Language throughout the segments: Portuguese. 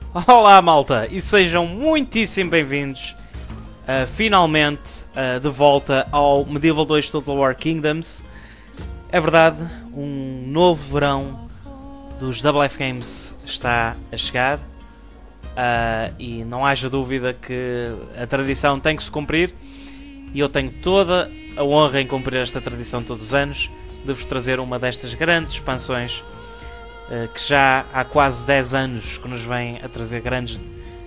Olá malta e sejam muitíssimo bem-vindos finalmente de volta ao Medieval 2 Total War Kingdoms. É verdade, um novo verão dos Double F Games está a chegar e não haja dúvida que a tradição tem que se cumprir e eu tenho toda a honra em cumprir esta tradição todos os anos de vos trazer uma destas grandes expansões que já há quase 10 anos que nos vem a trazer grande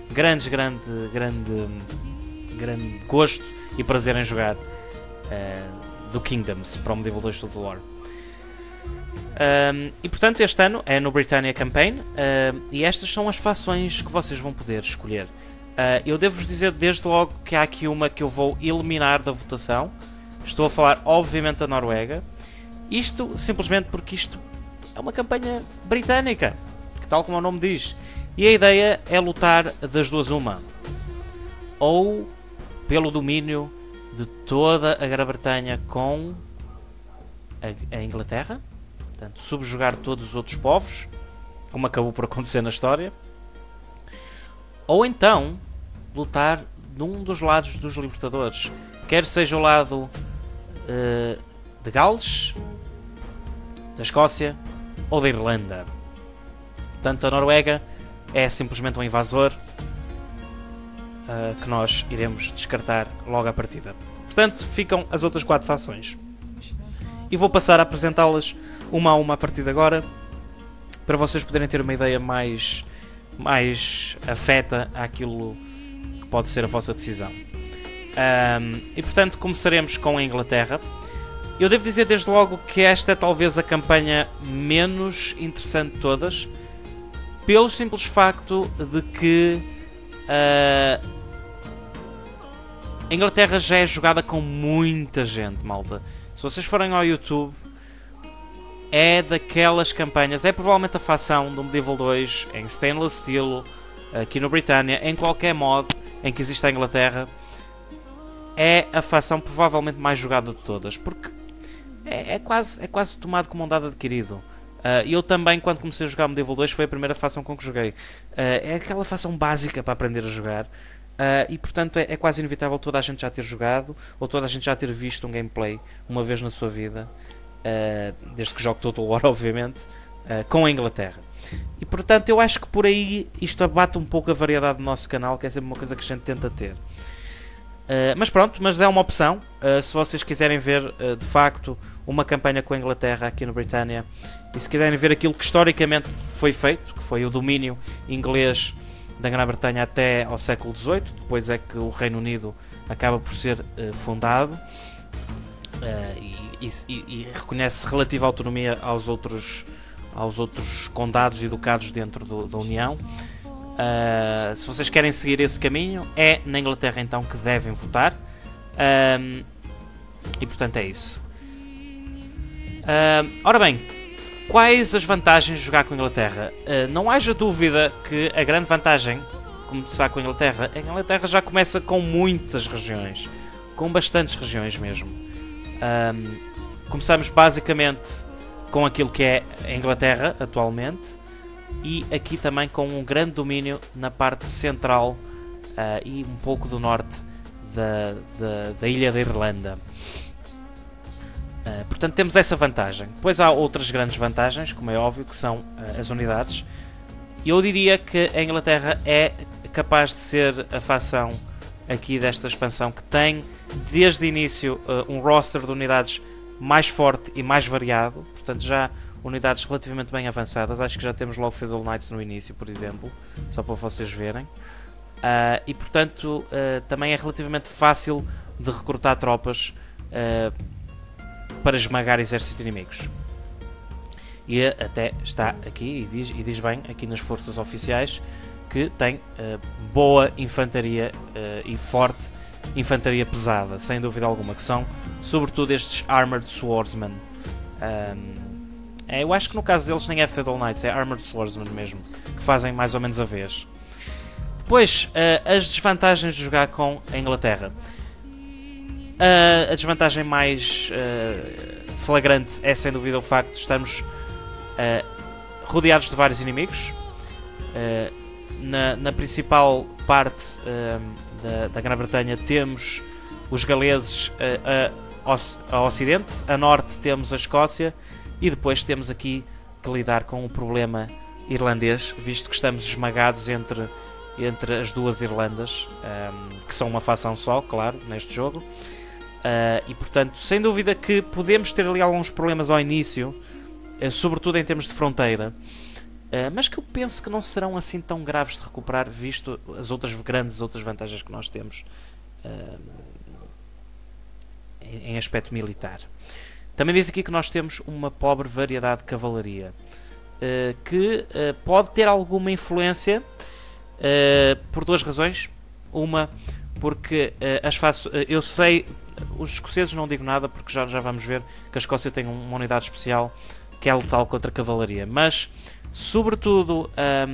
gosto e prazer em jogar do Kingdoms para o Medieval 2 Total War. E portanto este ano é no Britannia Campaign e estas são as fações que vocês vão poder escolher. Eu devo-vos dizer desde logo que há aqui uma que eu vou eliminar da votação. Estou a falar obviamente da Noruega. Isto simplesmente porque isto é uma campanha britânica, que tal como o nome diz, e a ideia é lutar das duas uma, ou pelo domínio de toda a Grã-Bretanha com a Inglaterra, portanto subjugar todos os outros povos, como acabou por acontecer na história, ou então lutar num dos lados dos libertadores, quer seja o lado de Gales, da Escócia ou da Irlanda. Portanto, a Noruega é simplesmente um invasor que nós iremos descartar logo à partida. Portanto, ficam as outras 4 fações. E vou passar a apresentá-las uma a uma a partir de agora, para vocês poderem ter uma ideia mais afeta àquilo que pode ser a vossa decisão. E portanto, começaremos com a Inglaterra. Eu devo dizer desde logo que esta é talvez a campanha menos interessante de todas, pelo simples facto de que a Inglaterra já é jogada com muita gente, malta. Se vocês forem ao YouTube, é daquelas campanhas, é provavelmente a fação do Medieval 2 em Stainless Steel, aqui no Britannia, em qualquer mod em que existe a Inglaterra, é a fação provavelmente mais jogada de todas, porque é quase tomado como um dado adquirido. Eu também, quando comecei a jogar Medieval 2, foi a primeira fação com que joguei. É aquela fação básica para aprender a jogar, e portanto é quase inevitável toda a gente já ter jogado, ou toda a gente já ter visto um gameplay uma vez na sua vida, desde que jogo Total War, obviamente, com a Inglaterra. E portanto eu acho que por aí isto abate um pouco a variedade do nosso canal, que é sempre uma coisa que a gente tenta ter. Mas pronto, mas é uma opção. Se vocês quiserem ver de facto uma campanha com a Inglaterra aqui no Britannia, e se quiserem ver aquilo que historicamente foi feito, que foi o domínio inglês da Grã-Bretanha até ao século XVIII, depois é que o Reino Unido acaba por ser fundado, e reconhece relativa autonomia aos outros condados e ducados dentro da União. Se vocês querem seguir esse caminho, é na Inglaterra então que devem votar, e portanto é isso. Ora bem, quais as vantagens de jogar com a Inglaterra? Não haja dúvida que a grande vantagem de começar com a Inglaterra já começa com muitas regiões, com bastantes regiões mesmo. Começamos basicamente com aquilo que é a Inglaterra atualmente, e aqui também com um grande domínio na parte central e um pouco do norte da ilha da Irlanda. Portanto temos essa vantagem. Depois há outras grandes vantagens, como é óbvio, que são as unidades. E eu diria que a Inglaterra é capaz de ser a fação aqui desta expansão que tem desde o início um roster de unidades mais forte e mais variado. Portanto já unidades relativamente bem avançadas. Acho que já temos logo Feudal Knights no início, por exemplo, só para vocês verem. E portanto também é relativamente fácil de recrutar tropas para esmagar exércitos inimigos. E até está aqui, e diz bem aqui nas forças oficiais, que tem boa infantaria e forte infantaria pesada, sem dúvida alguma, que são sobretudo estes Armored Swordsmen. Eu acho que no caso deles nem é Feudal Knights, é Armored Swordsmen mesmo, que fazem mais ou menos a vez. Depois, as desvantagens de jogar com a Inglaterra. A desvantagem mais flagrante é sem dúvida o facto de estarmos rodeados de vários inimigos. na principal parte da Grã-Bretanha temos os galeses a ocidente, a norte temos a Escócia e depois temos aqui que lidar com o problema irlandês, visto que estamos esmagados entre as duas Irlandas, que são uma facção só, claro, neste jogo. E portanto, sem dúvida que podemos ter ali alguns problemas ao início, sobretudo em termos de fronteira, mas que eu penso que não serão assim tão graves de recuperar, visto as outras vantagens que nós temos em aspecto militar. Também diz aqui que nós temos uma pobre variedade de cavalaria, que pode ter alguma influência por duas razões. Uma, porque eu sei, os escoceses não digo nada, porque já vamos ver que a Escócia tem uma unidade especial que é letal contra a cavalaria, mas sobretudo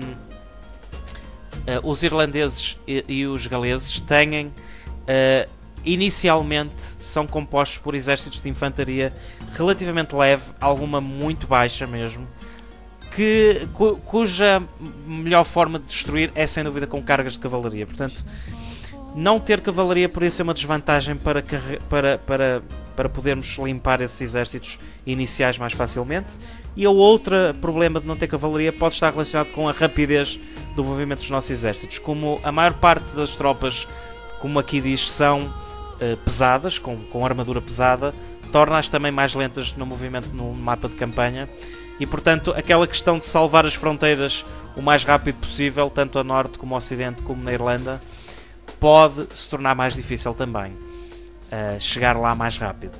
os irlandeses e os galeses têm inicialmente são compostos por exércitos de infantaria relativamente leve, alguma muito baixa mesmo, cuja melhor forma de destruir é sem dúvida com cargas de cavalaria. Portanto, não ter cavalaria poderia ser uma desvantagem para podermos limpar esses exércitos iniciais mais facilmente. E o outro problema de não ter cavalaria pode estar relacionado com a rapidez do movimento dos nossos exércitos. Como a maior parte das tropas, como aqui diz, são pesadas, com armadura pesada, torna-as também mais lentas no movimento no mapa de campanha. E portanto, aquela questão de salvar as fronteiras o mais rápido possível, tanto a norte como a ocidente, como na Irlanda, pode se tornar mais difícil também chegar lá mais rápido.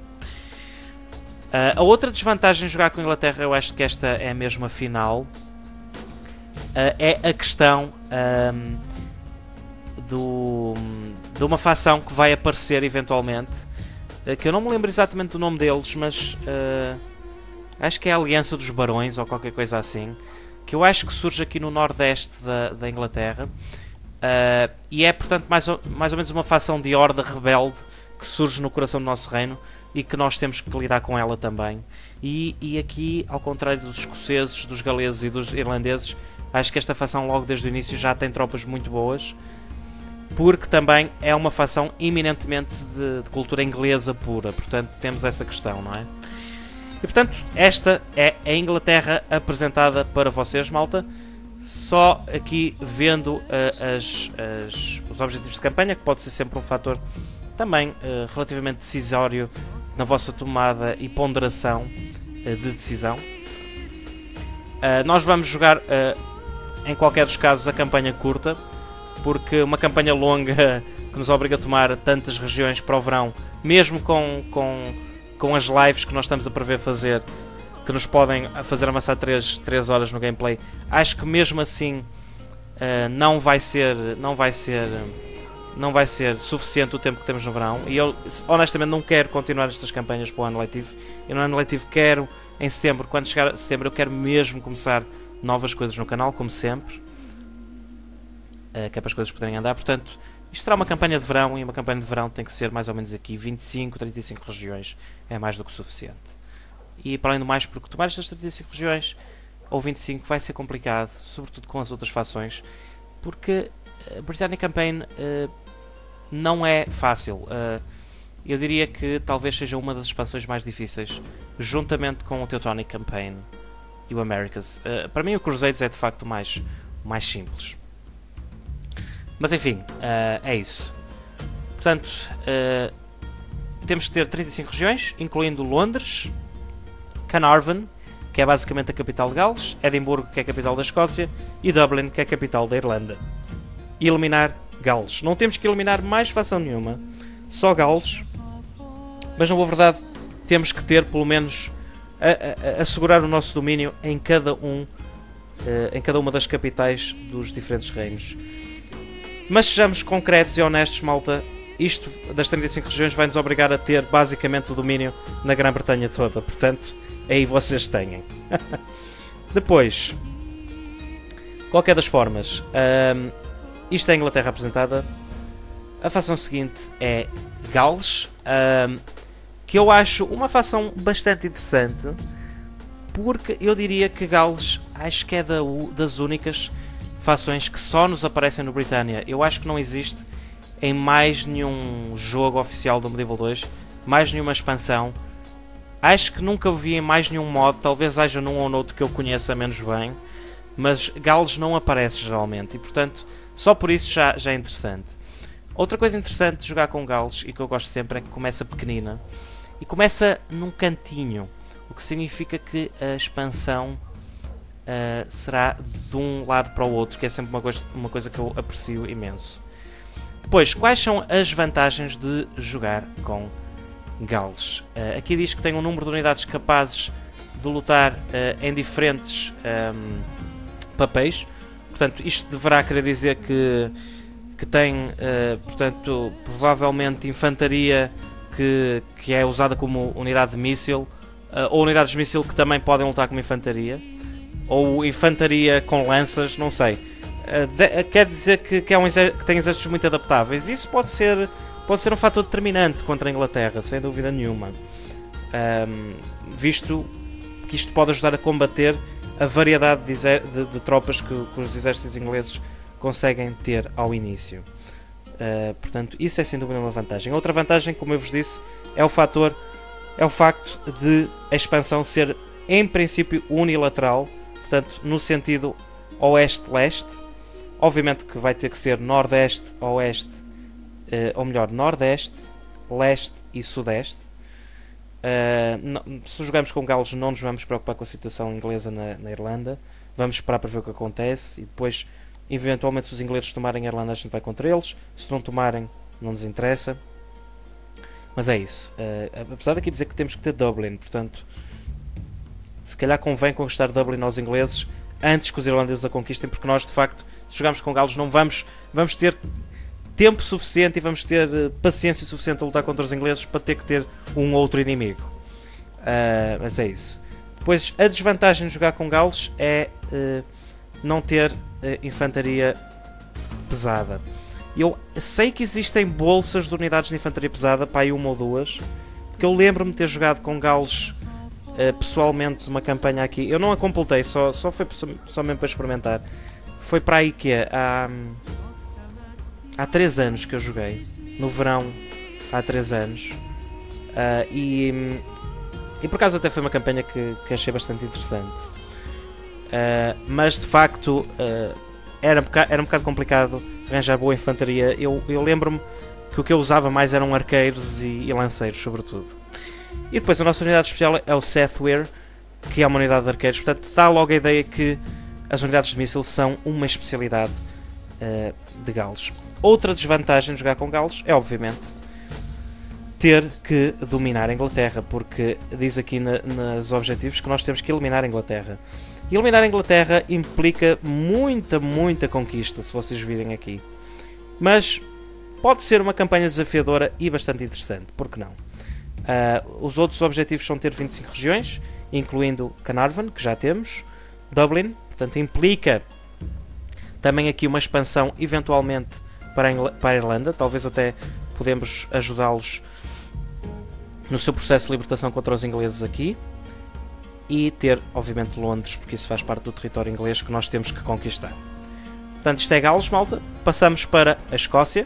A outra desvantagem de jogar com a Inglaterra, eu acho que esta é mesmo a final, é a questão de uma facção que vai aparecer eventualmente, que eu não me lembro exatamente do nome deles, mas acho que é a Aliança dos Barões ou qualquer coisa assim, que eu acho que surge aqui no nordeste da Inglaterra, e é portanto mais ou menos uma facção de horda rebelde que surge no coração do nosso reino e que nós temos que lidar com ela também. E aqui, ao contrário dos escoceses, dos galeses e dos irlandeses, acho que esta facção logo desde o início já tem tropas muito boas, porque também é uma facção eminentemente de cultura inglesa pura. Portanto, temos essa questão, não é? E portanto, esta é a Inglaterra apresentada para vocês, malta. Só aqui vendo os objetivos de campanha, que pode ser sempre um fator também relativamente decisório na vossa tomada e ponderação de decisão. Nós vamos jogar, em qualquer dos casos, a campanha curta, porque uma campanha longa que nos obriga a tomar tantas regiões para o verão, mesmo com as lives que nós estamos a prever fazer, que nos podem fazer avançar 3 horas no gameplay, acho que mesmo assim não vai ser suficiente o tempo que temos no verão. E eu honestamente não quero continuar estas campanhas para o ano letivo. E no ano letivo quero, em setembro, quando chegar a setembro, eu quero mesmo começar novas coisas no canal, como sempre, que é para as coisas poderem andar. Portanto, isto será uma campanha de verão, e uma campanha de verão tem que ser mais ou menos aqui 25, 35 regiões, é mais do que suficiente. E para além do mais, porque tomar estas 35 regiões ou 25 vai ser complicado, sobretudo com as outras fações, porque a Britannic Campaign não é fácil. Eu diria que talvez seja uma das expansões mais difíceis, juntamente com o Teutonic Campaign e o Americas. Para mim o Crusades é de facto o mais simples. Mas enfim, é isso. Portanto, temos que ter 35 regiões, incluindo Londres, Carnarvon, que é basicamente a capital de Gales, Edimburgo, que é a capital da Escócia, e Dublin, que é a capital da Irlanda. E eliminar Gales. Não temos que eliminar mais facção nenhuma, só Gales, mas na boa verdade temos que ter pelo menos assegurar o nosso domínio em cada uma das capitais dos diferentes reinos. Mas sejamos concretos e honestos, malta, isto das 35 regiões vai nos obrigar a ter basicamente o domínio na Grã-Bretanha toda, portanto aí vocês têm. Depois, qualquer das formas, isto é a Inglaterra apresentada. A facção seguinte é Gales, que eu acho uma facção bastante interessante, porque eu diria que Gales acho que é das únicas fações que só nos aparecem no Britannia. Eu acho que não existe em mais nenhum jogo oficial do Medieval 2, mais nenhuma expansão. Acho que nunca o vi em mais nenhum modo, talvez haja num ou noutro que eu conheça menos bem, mas Galos não aparece geralmente, e portanto, só por isso já é interessante. Outra coisa interessante de jogar com Galos, e que eu gosto sempre, é que começa pequenina, e começa num cantinho, o que significa que a expansão será de um lado para o outro, que é sempre uma coisa que eu aprecio imenso. Depois, quais são as vantagens de jogar com Galos? Aqui diz que tem um número de unidades capazes de lutar em diferentes papéis. Portanto, isto deverá querer dizer que tem, portanto, provavelmente infantaria que é usada como unidade de míssil, ou unidades de míssil que também podem lutar como infantaria, ou infantaria com lanças, não sei. Quer dizer que tem exércitos muito adaptáveis. Isso pode ser um fator determinante contra a Inglaterra, sem dúvida nenhuma, visto que isto pode ajudar a combater a variedade de tropas que os exércitos ingleses conseguem ter ao início. Portanto, isso é sem dúvida uma vantagem. Outra vantagem, como eu vos disse, é o facto de a expansão ser em princípio unilateral, portanto no sentido oeste-leste. Obviamente que vai ter que ser nordeste-oeste, ou melhor, nordeste, leste e sudeste. Se jogamos com Galos, não nos vamos preocupar com a situação inglesa na Irlanda. Vamos esperar para ver o que acontece, e depois, eventualmente, se os ingleses tomarem a Irlanda, a gente vai contra eles. Se não tomarem, não nos interessa. Mas é isso. Apesar daqui dizer que temos que ter Dublin, portanto, se calhar convém conquistar Dublin aos ingleses antes que os irlandeses a conquistem, porque nós, de facto, se jogarmos com Galos, não vamos ter tempo suficiente e vamos ter paciência suficiente a lutar contra os ingleses para ter que ter um outro inimigo. Mas é isso. Depois, a desvantagem de jogar com Galos é não ter infantaria pesada. Eu sei que existem bolsas de unidades de infantaria pesada, para aí uma ou duas, porque eu lembro-me de ter jogado com Galos pessoalmente uma campanha aqui. Eu não a completei, só foi só mesmo para experimentar. Foi para aí que há 3 anos que eu joguei, no verão, há 3 anos, e por acaso até foi uma campanha que achei bastante interessante, mas de facto era um bocado complicado arranjar boa infantaria. Eu lembro-me que o que eu usava mais eram arqueiros e lanceiros, sobretudo. E depois a nossa unidade especial é o Sethwir, que é uma unidade de arqueiros, portanto dá logo a ideia que as unidades de míssil são uma especialidade de Galos. Outra desvantagem de jogar com Galos é, obviamente, ter que dominar a Inglaterra, porque diz aqui nos objetivos que nós temos que eliminar a Inglaterra. E eliminar a Inglaterra implica muita conquista, se vocês virem aqui. Mas pode ser uma campanha desafiadora e bastante interessante, por que não? Os outros objetivos são ter 25 regiões, incluindo Carnarvon, que já temos, Dublin, portanto implica também aqui uma expansão eventualmente para a Irlanda. Talvez até podemos ajudá-los no seu processo de libertação contra os ingleses aqui, e ter obviamente Londres, porque isso faz parte do território inglês que nós temos que conquistar. Portanto, isto é Galos, malta. Passamos para a Escócia.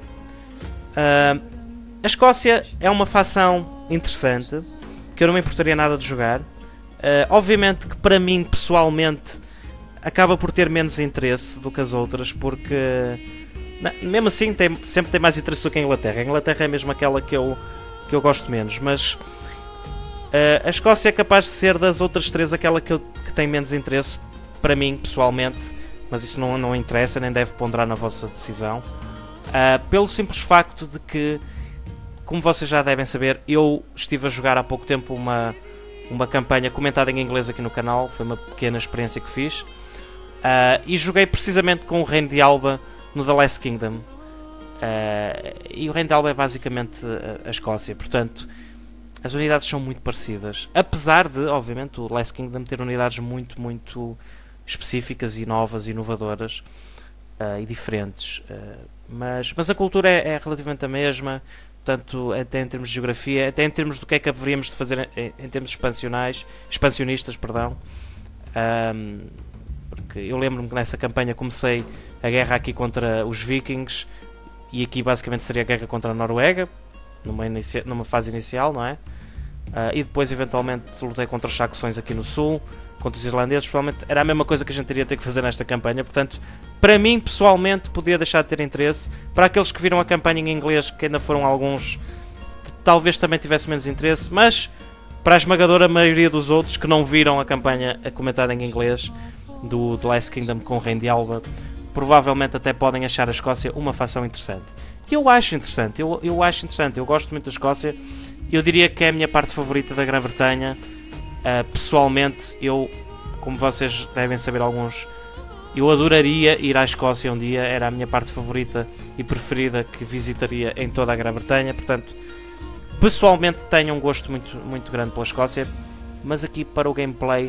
A Escócia é uma facção interessante que eu não me importaria nada de jogar. Obviamente que para mim pessoalmente acaba por ter menos interesse do que as outras, porque mesmo assim sempre tem mais interesse do que a Inglaterra. A Inglaterra é mesmo aquela que eu gosto menos, mas a Escócia é capaz de ser das outras três aquela que tem menos interesse para mim pessoalmente, mas isso não interessa, nem deve ponderar na vossa decisão, pelo simples facto de que, como vocês já devem saber, eu estive a jogar há pouco tempo uma campanha comentada em inglês aqui no canal. Foi uma pequena experiência que fiz, e joguei precisamente com o Reino de Alba no The Last Kingdom, e o Reino de Alba é basicamente a Escócia. Portanto, as unidades são muito parecidas, apesar de, obviamente, o Last Kingdom ter unidades muito específicas e novas e inovadoras, e diferentes, mas a cultura é relativamente a mesma. Portanto, até em termos de geografia, até em termos do que é que haveríamos de fazer em termos expansionistas, perdão. porque eu lembro-me que nessa campanha comecei a guerra aqui contra os vikings, e aqui basicamente seria a guerra contra a Noruega, numa fase inicial, não é? E depois eventualmente lutei contra os saxões aqui no sul, contra os irlandeses. Provavelmente era a mesma coisa que a gente iria ter que fazer nesta campanha. Portanto, para mim pessoalmente podia deixar de ter interesse. Para aqueles que viram a campanha em inglês, que ainda foram alguns, talvez também tivesse menos interesse, mas para a esmagadora maioria dos outros que não viram a campanha comentada em inglês do The Last Kingdom com o Rei de Alba, provavelmente até podem achar a Escócia uma facção interessante. E eu acho interessante, eu acho interessante, eu gosto muito da Escócia. Eu diria que é a minha parte favorita da Grã-Bretanha. Pessoalmente, eu, como vocês devem saber alguns, eu adoraria ir à Escócia um dia. Era a minha parte favorita e preferida que visitaria em toda a Grã-Bretanha. Portanto, pessoalmente tenho um gosto muito, muito grande pela Escócia. Mas aqui para o gameplay,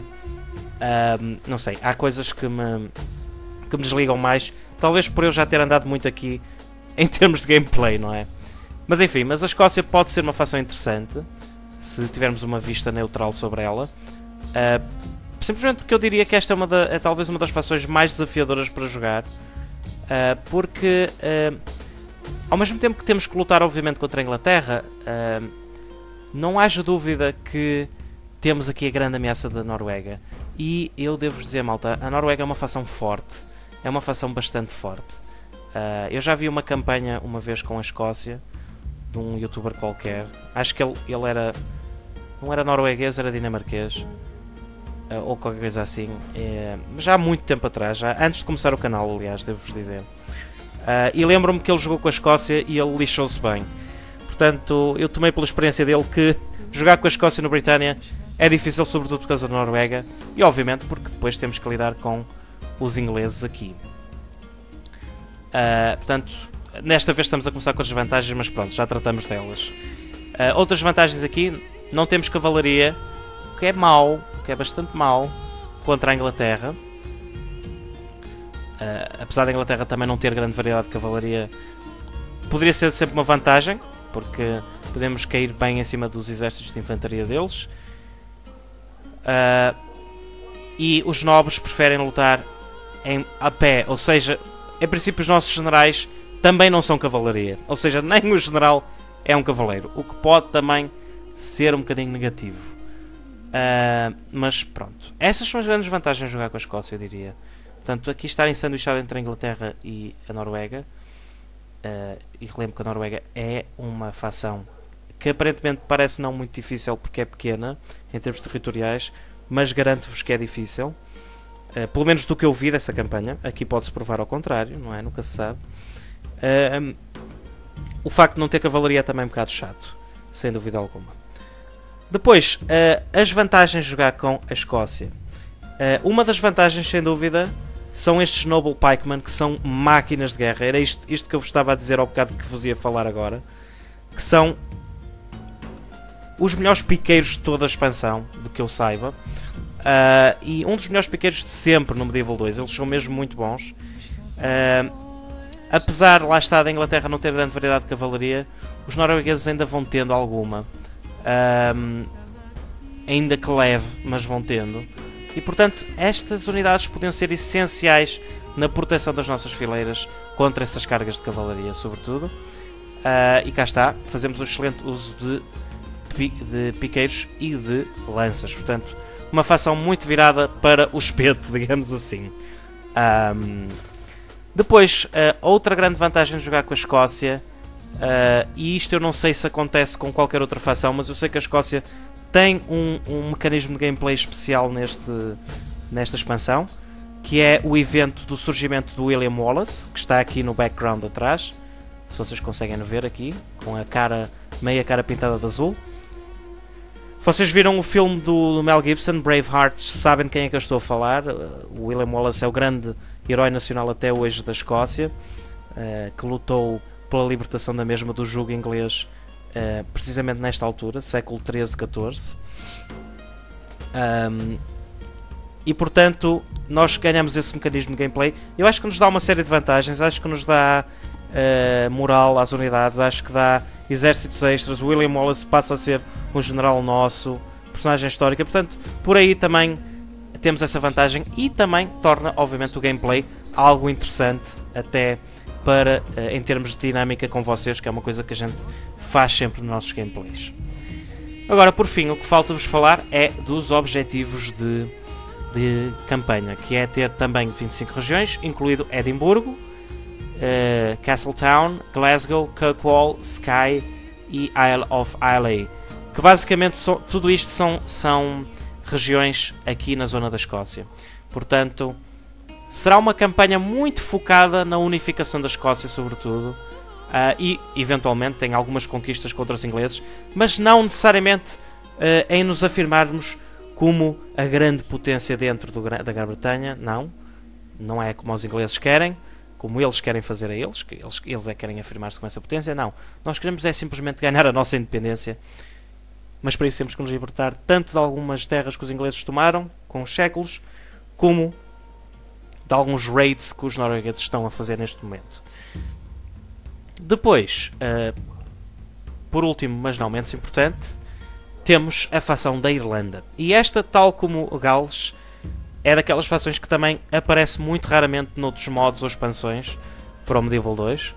não sei, há coisas que me desligam mais. Talvez por eu já ter andado muito aqui em termos de gameplay, não é? Mas enfim, mas a Escócia pode ser uma facção interessante se tivermos uma vista neutral sobre ela. Simplesmente porque eu diria que esta é talvez uma das fações mais desafiadoras para jogar. Porque ao mesmo tempo que temos que lutar obviamente contra a Inglaterra, não haja dúvida que temos aqui a grande ameaça da Noruega. E eu devo dizer, malta, a Noruega é uma facção forte. É uma facção bastante forte. Eu já vi uma campanha uma vez com a Escócia, de um youtuber qualquer. Acho que ele era, não era norueguês, era dinamarquês, ou qualquer coisa assim, já há muito tempo atrás, já antes de começar o canal, aliás, devo-vos dizer. E lembro-me que ele jogou com a Escócia e ele lixou-se bem. Portanto, eu tomei pela experiência dele que jogar com a Escócia no Britânia é difícil, sobretudo por causa da Noruega, e obviamente porque depois temos que lidar com os ingleses aqui. Portanto, nesta vez estamos a começar com as desvantagens, mas pronto, já tratamos delas. Outras vantagens aqui, não temos cavalaria, o que é mau, que é bastante mau, contra a Inglaterra. Apesar da Inglaterra também não ter grande variedade de cavalaria, poderia ser sempre uma vantagem, porque podemos cair bem em cima dos exércitos de infantaria deles. E os nobres preferem lutar a pé, ou seja, em princípio os nossos generais também não são cavalaria, ou seja, nem o general é um cavaleiro, o que pode também ser um bocadinho negativo. Mas pronto, essas são as grandes vantagens de jogar com a Escócia, eu diria. Portanto, aqui estar ensanduichado entre a Inglaterra e a Noruega, e relembro que a Noruega é uma facção que aparentemente parece não muito difícil porque é pequena em termos territoriais, mas garanto-vos que é difícil. Pelo menos do que eu vi dessa campanha. Aqui pode-se provar ao contrário, não é? Nunca se sabe. O facto de não ter cavalaria é também um bocado chato, sem dúvida alguma. Depois, as vantagens de jogar com a Escócia. Uma das vantagens, sem dúvida, são estes Noble Pikemen, que são máquinas de guerra. Era isto que eu vos estava a dizer ao bocado que vos ia falar agora, que são os melhores piqueiros de toda a expansão, do que eu saiba. E um dos melhores piqueiros de sempre no Medieval 2. Eles são mesmo muito bons. Apesar, lá está, da Inglaterra não ter grande variedade de cavalaria, os noruegueses ainda vão tendo alguma. Ainda que leve, mas vão tendo. E portanto, estas unidades podiam ser essenciais na proteção das nossas fileiras contra essas cargas de cavalaria, sobretudo. E cá está, fazemos um excelente uso de piqueiros e de lanças. Portanto, uma facção muito virada para o espeto, digamos assim. Depois, outra grande vantagem de jogar com a Escócia, e isto eu não sei se acontece com qualquer outra facção, mas eu sei que a Escócia tem um mecanismo de gameplay especial nesta expansão, que é o evento do surgimento do William Wallace, que está aqui no background atrás, se vocês conseguem ver aqui, com a cara, meia cara pintada de azul. Vocês viram o filme do Mel Gibson, Braveheart, sabem de quem é que eu estou a falar. O William Wallace é o grande herói nacional até hoje da Escócia, que lutou pela libertação da mesma do jugo inglês, precisamente nesta altura, século XIII, XIV. E portanto, nós ganhamos esse mecanismo de gameplay. Eu acho que nos dá uma série de vantagens, acho que nos dá moral às unidades, acho que dá exércitos extras. O William Wallace passa a ser um general nosso, personagem histórica, portanto, por aí também temos essa vantagem e também torna, obviamente, o gameplay algo interessante, até para, em termos de dinâmica com vocês, que é uma coisa que a gente faz sempre nos nossos gameplays. Agora, por fim, o que falta-vos falar é dos objetivos de campanha, que é ter também 25 regiões, incluído Edimburgo, Castletown, Glasgow, Kirkwall, Skye e Isle of Islay, que basicamente tudo isto são regiões aqui na zona da Escócia. Portanto, será uma campanha muito focada na unificação da Escócia, sobretudo, e eventualmente tem algumas conquistas contra os ingleses, mas não necessariamente em nos afirmarmos como a grande potência dentro da Grã-Bretanha. Não é como os ingleses querem, como eles querem fazer a eles, que eles é que querem afirmar-se com essa potência. Não, nós queremos é simplesmente ganhar a nossa independência, mas para isso temos que nos libertar tanto de algumas terras que os ingleses tomaram com os séculos, como de alguns raids que os noruegueses estão a fazer neste momento. Depois, por último, mas não menos importante, temos a facção da Irlanda. E esta, tal como o Gales, é daquelas fações que também aparece muito raramente noutros modos ou expansões para o Medieval 2.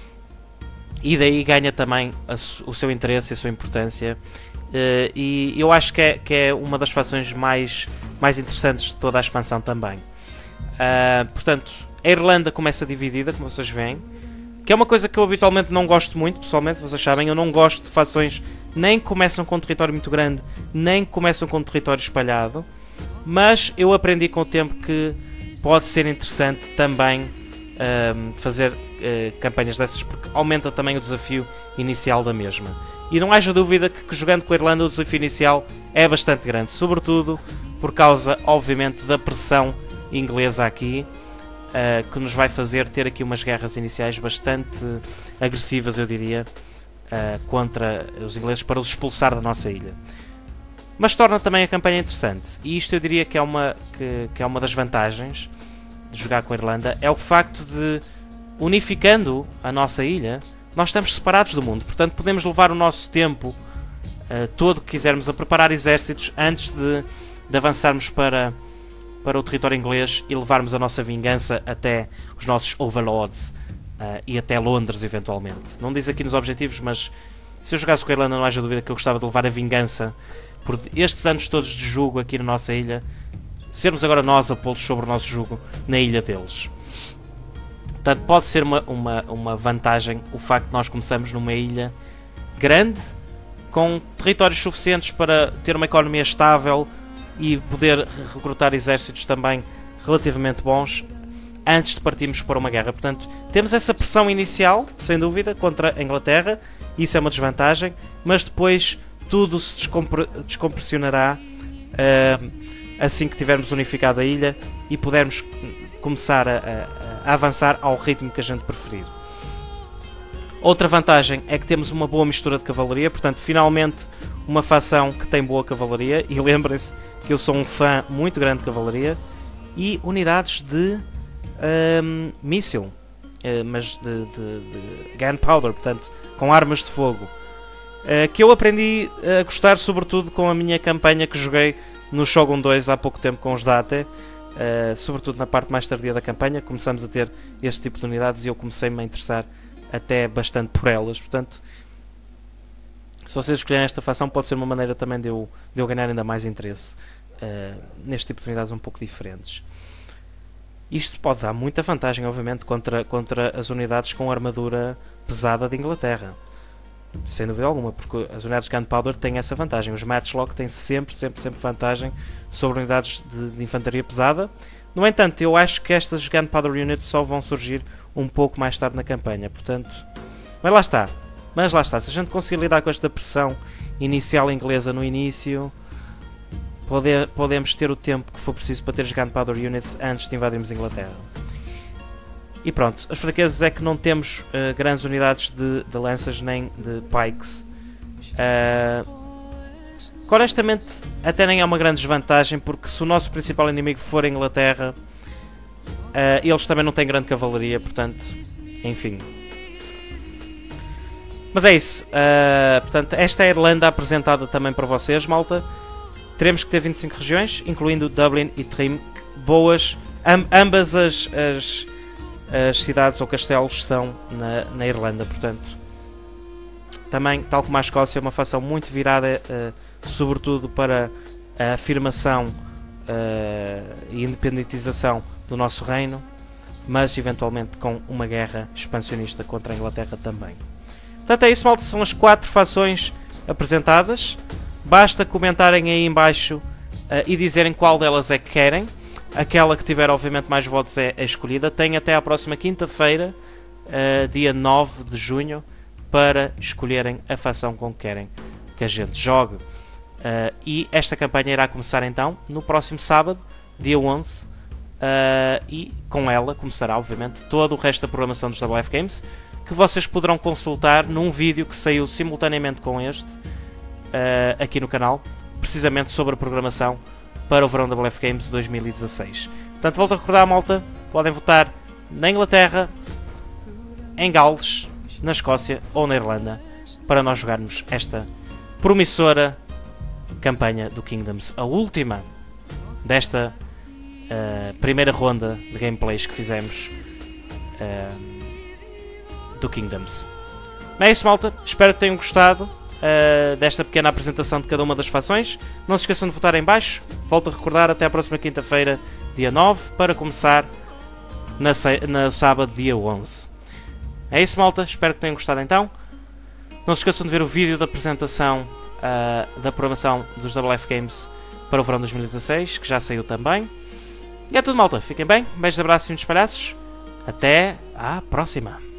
E daí ganha também o seu interesse e a sua importância. E eu acho que é uma das fações mais interessantes de toda a expansão também. Portanto, a Irlanda começa dividida, como vocês veem, que é uma coisa que eu habitualmente não gosto muito, pessoalmente, vocês sabem, eu não gosto de fações nem que começam com um território muito grande, nem que começam com um território espalhado, mas eu aprendi com o tempo que pode ser interessante também fazer campanhas dessas, porque aumenta também o desafio inicial da mesma. E não haja dúvida que jogando com a Irlanda o desafio inicial é bastante grande, sobretudo por causa, obviamente, da pressão inglesa aqui, que nos vai fazer ter aqui umas guerras iniciais bastante agressivas, eu diria, contra os ingleses para os expulsar da nossa ilha. Mas torna também a campanha interessante, e isto eu diria que é uma das vantagens de jogar com a Irlanda, é o facto de, unificando a nossa ilha, nós estamos separados do mundo, portanto podemos levar o nosso tempo todo que quisermos a preparar exércitos antes de avançarmos para o território inglês e levarmos a nossa vingança até os nossos overlords e até Londres, eventualmente. Não diz aqui nos objetivos, mas se eu jogasse com a Irlanda não haja dúvida que eu gostava de levar a vingança por estes anos todos de jugo aqui na nossa ilha, sermos agora nós a pô-los sobre o nosso jugo na ilha deles. Portanto, pode ser uma vantagem o facto de nós começarmos numa ilha grande, com territórios suficientes para ter uma economia estável e poder recrutar exércitos também relativamente bons antes de partirmos para uma guerra. Portanto, temos essa pressão inicial, sem dúvida, contra a Inglaterra, isso é uma desvantagem, mas depois tudo se descompressionará assim que tivermos unificado a ilha e pudermos começar a avançar ao ritmo que a gente preferir. Outra vantagem é que temos uma boa mistura de cavalaria, portanto, finalmente uma facção que tem boa cavalaria, e lembrem-se que eu sou um fã muito grande de cavalaria, e unidades de míssil, mas de gunpowder, portanto, com armas de fogo, que eu aprendi a gostar sobretudo com a minha campanha que joguei no Shogun 2 há pouco tempo com os Date, sobretudo na parte mais tardia da campanha, começamos a ter este tipo de unidades e eu comecei-me a interessar até bastante por elas. Portanto, se vocês escolherem esta facção, pode ser uma maneira também de eu ganhar ainda mais interesse neste tipo de unidades um pouco diferentes. Isto pode dar muita vantagem, obviamente, contra as unidades com armadura pesada de Inglaterra, sem dúvida alguma, porque as unidades de Gunpowder têm essa vantagem. Os Matchlock têm sempre vantagem sobre unidades de infantaria pesada. No entanto, eu acho que estas Gunpowder Units só vão surgir um pouco mais tarde na campanha, portanto, mas lá está, se a gente conseguir lidar com esta pressão inicial inglesa no início, podemos ter o tempo que for preciso para ter as Gunpowder Units antes de invadirmos a Inglaterra. E pronto, as fraquezas é que não temos grandes unidades de lanças nem de pikes. Que honestamente até nem é uma grande desvantagem, porque se o nosso principal inimigo for a Inglaterra, eles também não têm grande cavalaria, portanto, enfim. Mas é isso. Portanto, esta é a Irlanda apresentada também para vocês, malta. teremos que ter 25 regiões, incluindo Dublin e Trim, boas. Ambas as cidades ou castelos estão na Irlanda, portanto, também, tal como a Escócia, é uma facção muito virada, sobretudo para a afirmação e independentização do nosso reino, mas eventualmente com uma guerra expansionista contra a Inglaterra também. Portanto, é isso, malta. São as 4 fações apresentadas. Basta comentarem aí em baixo e dizerem qual delas é que querem. Aquela que tiver, obviamente, mais votos é a escolhida. Tem até à próxima quinta-feira, dia 9 de junho, para escolherem a fação com que querem que a gente jogue. E esta campanha irá começar então no próximo sábado, dia 11, e com ela começará, obviamente, todo o resto da programação dos WF Games, que vocês poderão consultar num vídeo que saiu simultaneamente com este, aqui no canal, precisamente sobre a programação para o verão da WF Games 2016. Portanto, volto a recordar, malta, podem votar na Inglaterra, em Gales, na Escócia ou na Irlanda, para nós jogarmos esta promissora campanha do Kingdoms, a última desta primeira ronda de gameplays que fizemos do Kingdoms. É isso, malta. Espero que tenham gostado desta pequena apresentação de cada uma das fações. Não se esqueçam de votar em baixo. Volto a recordar, até a próxima quinta-feira, dia 9, para começar no sábado, dia 11. É isso, malta. Espero que tenham gostado então. Não se esqueçam de ver o vídeo da apresentação da programação dos WF Games para o verão 2016, que já saiu também. E é tudo, malta. Fiquem bem. Beijos, abraços e muitos palhaços. Até à próxima.